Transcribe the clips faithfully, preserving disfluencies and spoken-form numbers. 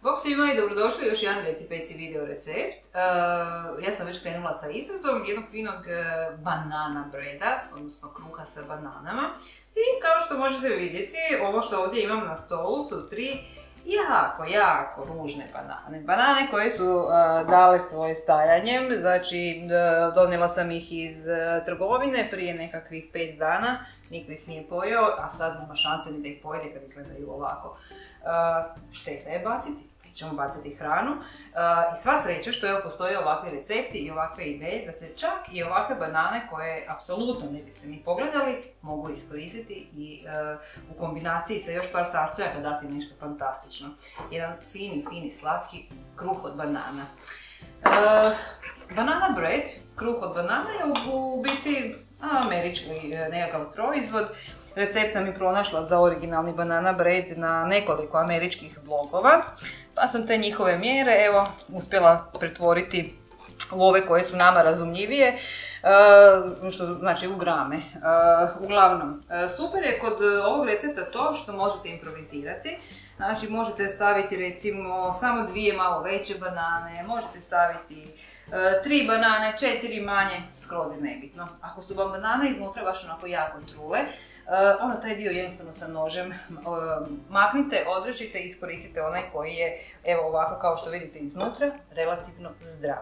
Bog svima i dobrodošli u još jedan Recipeci video recept. Uh, ja sam već krenula sa izradom jednog finog uh, banana breada, odnosno kruha sa bananama. I kao što možete vidjeti, ovo što ovdje imam na stolu su tri jako, jako ružne banane. Banane koje su uh, dale svoje stajanjem, znači uh, donijela sam ih iz uh, trgovine prije nekakvih pet dana, niko ih nije pojeo, a sad nema šanse ni da ih pojede kad izgledaju ovako. Uh, šteta je baciti, ćemo baciti hranu uh, i sva sreća što evo postoje ovakvi recepti i ovakve ideje da se čak i ovakve banane koje apsolutno ne biste ni pogledali mogu iskoristiti i uh, u kombinaciji sa još par sastojaka dati nešto fantastično. Jedan fini, fini, slatki kruh od banana. Uh, banana bread, kruh od banana je u, u biti američki nekakav proizvod. Recept sam i pronašla za originalni banana bread na nekoliko američkih blogova, pa sam te njihove mjere evo uspjela pretvoriti u ove koje su nama razumljivije, uh, što znači u grame. Uh, uglavnom, uh, super je kod ovog recepta to što možete improvizirati. Znači možete staviti recimo samo dvije malo veće banane, možete staviti uh, tri banane, četiri manje, skroz je nebitno. Ako su vam banane iznutra baš onako jako trule, Uh, onda taj dio jednostavno sa nožem uh, maknite, odrežite i iskoristite onaj koji je, evo ovako kao što vidite iznutra, relativno zdrav.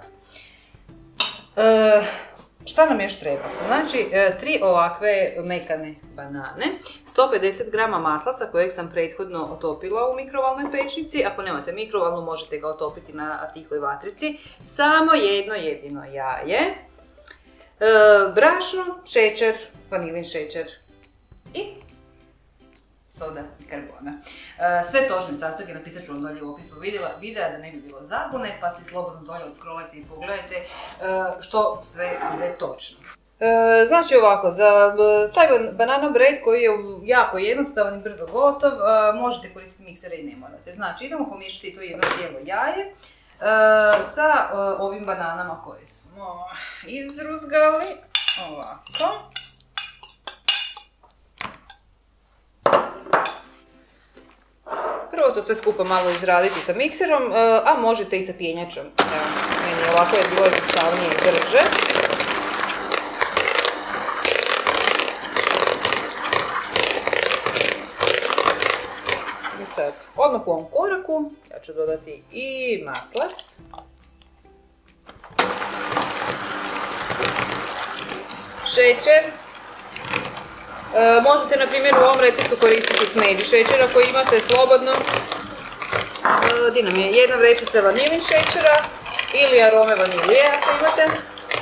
Uh, šta nam još treba? Znači, uh, tri ovakve mekane banane, sto pedeset grama maslaca kojeg sam prethodno otopila u mikrovalnoj pećnici. Ako nemate mikrovalnu možete ga otopiti na tihoj vatrici. Samo jedno jedino jaje, uh, brašno, šećer, vanilin šećer i soda karbona. Sve točne sastojke napisat ću vam dolje u opisu videa da ne bi bilo zabune, pa si slobodno dolje odskrolajte i pogledajte što sve ide točno. Znači ovako, za taj banana bread koji je jako jednostavan i brzo gotov, možete koristiti miksere i ne morate. Znači idemo pomiješati to jedno cijelo jaje sa ovim bananama koje smo izruzgali, ovako. Prvo to sve skupa malo izraditi sa mikserom, a možete i sa pjenjačom. Evo, meni ovako je bilo jednostavnije i brže. I sad, odmah u ovom koraku, ja ću dodati i maslac. Šećer. E, možete na primjer u ovom receptu koristiti smeđi šećer ako imate slobodno. E, di nam je jedna vrećica vanilin šećera ili arome vanilije ako imate.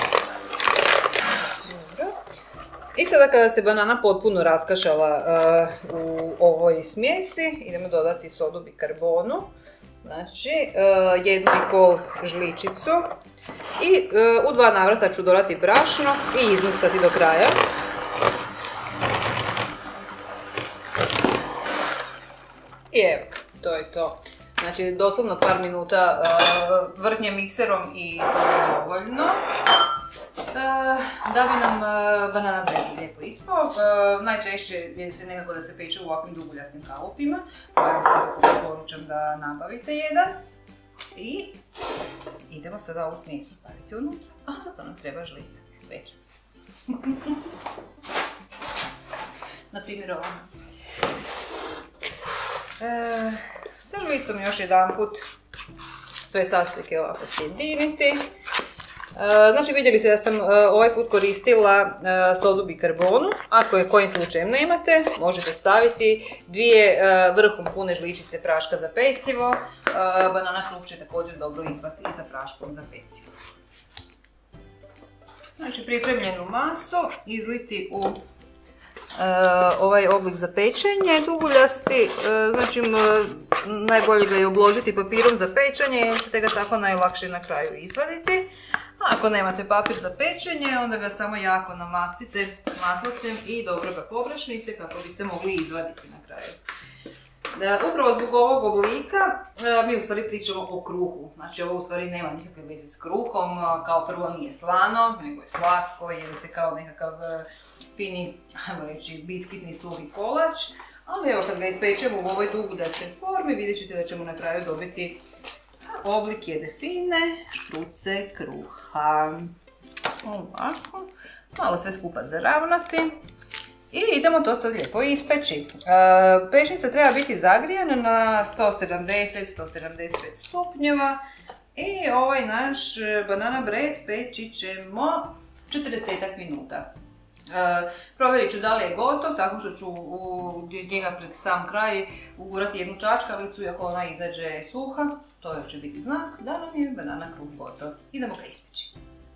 Dobro. I sada kada se banana potpuno raskašala e, u ovoj smjesi, idemo dodati sodu bikarbonu. Znači e, jednu i pol žličicu i e, u dva navrata ću dodati brašno i izmiksati do kraja. I evo, to je to. Znači, doslovno par minuta uh, vrtnje mikserom i to je dovoljno. Uh, da bi nam uh, banana bread lijepo ispao. Uh, najčešće je se nekako da se peče u ovakvim duguljastim kalupima. Pa ja vam preporučam da nabavite jedan. I idemo sada ovu smjesu staviti unutra. A zato nam treba žlica. Već. Naprimjer ovo. E, sa žlicom još jedan put sve sastojke ovako sjediniti. E, znači vidjeli ste da sam e, ovaj put koristila e, sodu bikarbonu. Ako je kojim slučajem nemate, možete staviti dvije e, vrhom pune žličice praška za pecivo. E, banana kruh će također dobro ispasti i sa praškom za pecivo. Znači pripremljenu masu izliti u Uh, ovaj oblik za pečenje duguljasti, uh, znači najbolje ga je obložiti papirom za pečenje jer ćete ga tako najlakše na kraju izvaditi. A ako nemate papir za pečenje, onda ga samo jako namastite maslacem i dobro ga pobrašnite kako biste mogli izvaditi na kraju. Da, upravo zbog ovog oblika uh, mi u stvari pričamo o kruhu. Znači ovo u stvari nema nikakve veze s kruhom, uh, kao prvo nije slano, nego je slatko, jede se kao nekakav uh, fini, ajmo reći, biskitni suhi kolač, Ali evo kad ga ispečemo u ovoj dugudastoj formi, vidjet ćete da ćemo na kraju dobiti oblik jedne fine štruce kruha. Ovako, malo sve skupa zaravnati. I idemo to sad lijepo ispeći. Pečnica treba biti zagrijana na sto sedamdeset do sto sedamdeset pet stupnjeva. I ovaj naš banana bread peći ćemo četrdeset minuta. Provjerit ću da li je gotov, tako što ću u njega pred sam kraj ugurati jednu čačkalicu i ako ona izađe suha, to će biti znak da nam je banana kruh gotov. Idemo ga ispeći.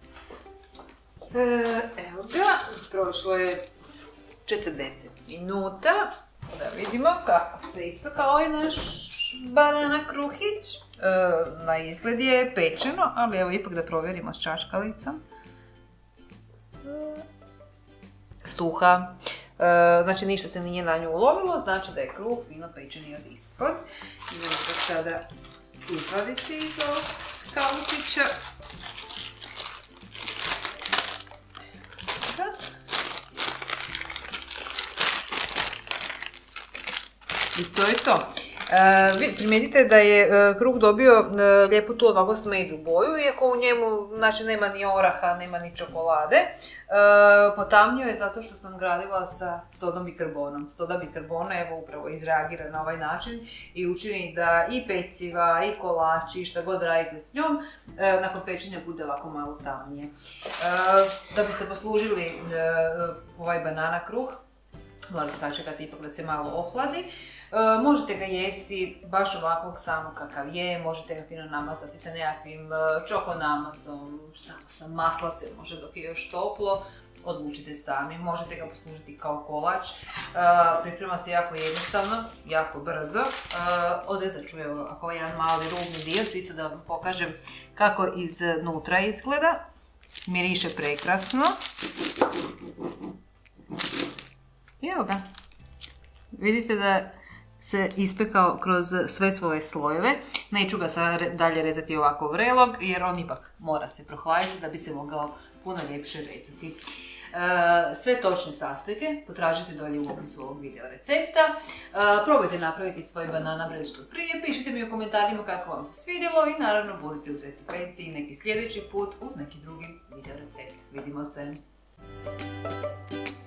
Evo ga, prošlo je četrdeset minuta, da vidimo kako se ispekao ovaj naš banana kruhić. Na izgled je pečeno, ali evo ipak da provjerimo s čačkalicom. Suha, znači ništa se nije na nju ulovilo, znači da je kruh fino pečen i od ispod. Idemo ga sada izvaditi iz ovog kalučića. I to je to. Vi primijetite da je kruh dobio lijepu tu ovako smeđu boju, iako u njemu znači, nema ni oraha, nema ni čokolade. Potamnio je zato što sam gradila sa sodom bikarbonom. Soda bikarbona evo upravo izreagira na ovaj način i učini da i peciva, i kolači, šta god radite s njom, nakon pečenja bude ovako malo tamnije. Da biste poslužili ovaj banana kruh, morate sačekati ipak da se malo ohladi. E, možete ga jesti baš ovakvog samo kakav je, možete ga fino namazati sa nekakvim čokonamazom, samo sa maslacem, može dok je još toplo, odlučite sami. Možete ga poslužiti kao kolač, e, priprema se jako jednostavno, jako brzo. E, odrezat ću evo ako ovaj jedan mali rubni dio, čisto da vam pokažem kako iznutra izgleda. Miriše prekrasno. I evo ga, vidite da se ispekao kroz sve svoje slojeve. Neću ga sad dalje rezati ovako vrelog jer on ipak mora se prohladiti da bi se mogao puno ljepše rezati. Sve točne sastojke potražite dolje u opisu ovog video recepta. Probajte napraviti svoj banana bread što prije, pišite mi u komentarima kako vam se svidjelo i naravno budite uz Recipeci i neki sljedeći put uz neki drugi video recept. Vidimo se!